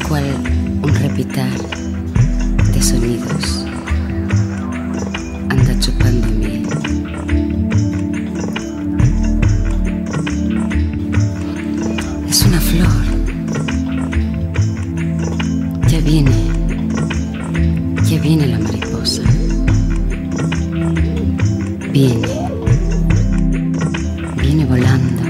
cual un repitar de sonidos anda chupando miel. Es una flor, ya viene la mariposa, viene volando.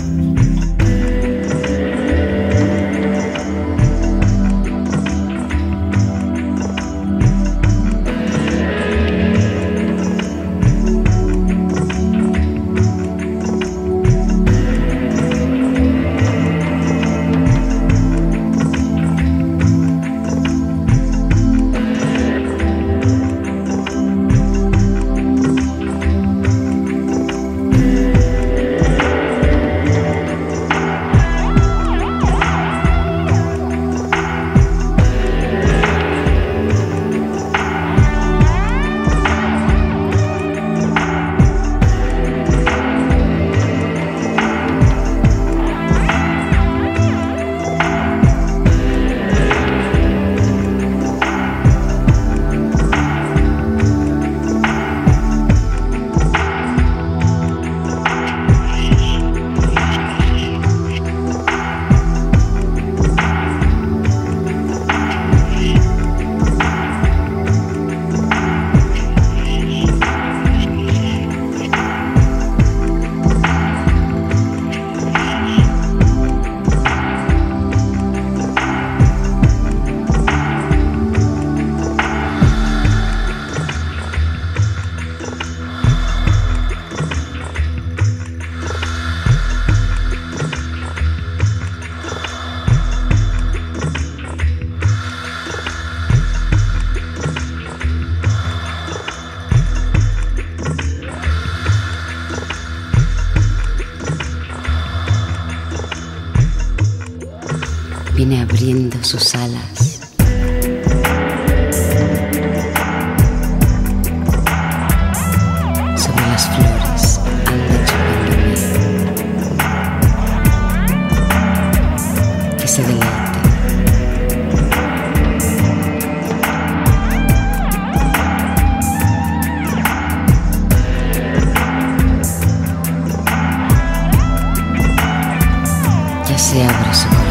Viene abriendo sus alas. Sobre las flores anda chupando miel. Que se deleite. Ya se abre su corazón.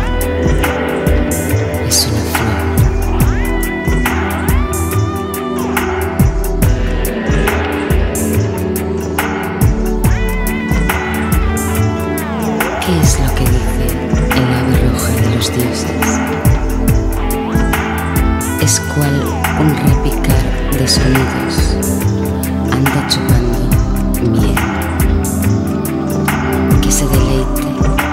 Es una flor. ¿Qué es lo que dice el ave roja de los dioses? Es cual un repicar de sonidos anda chupando miel. Que se deleite